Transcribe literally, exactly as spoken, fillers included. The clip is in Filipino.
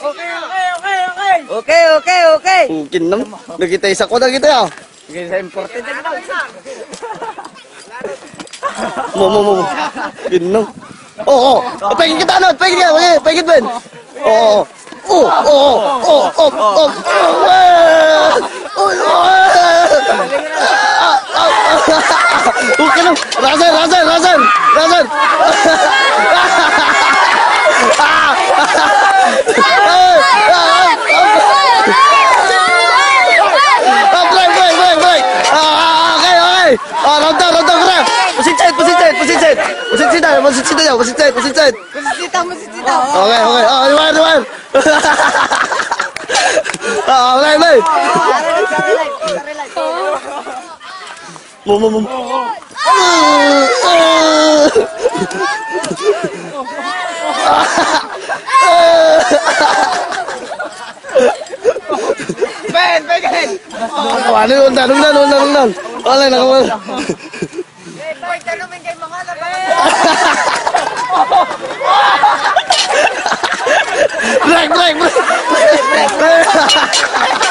Okay, okay, okay, okay. Okay, okay, okay. Mungkin nam. Nakita isa ko na kita ya. Sige, sa important. Mo mo mo. Ginam. Oo, oh, pagin kita ano, pagin ka, pagin, pagin Ben. Oo. Oh, oh, oh, oh, oh. Okay lang. Razan, Razan, Razan, Razan. Break, break, break, break. Okay, okay. Ah, ronda, ronda, kena. Position, position, position. Position dah, position dah, position, position. Masisita, masisita. Okay, okay. Ah, luar, luar. Ah, okay, baik. Mo, mo, mo. Ben, Ben. Ano yun? Tanong na, tanong na, tanong na. Wala, nakawala. Boy, tanungin kay mga laban. Break, break, break. Break, break.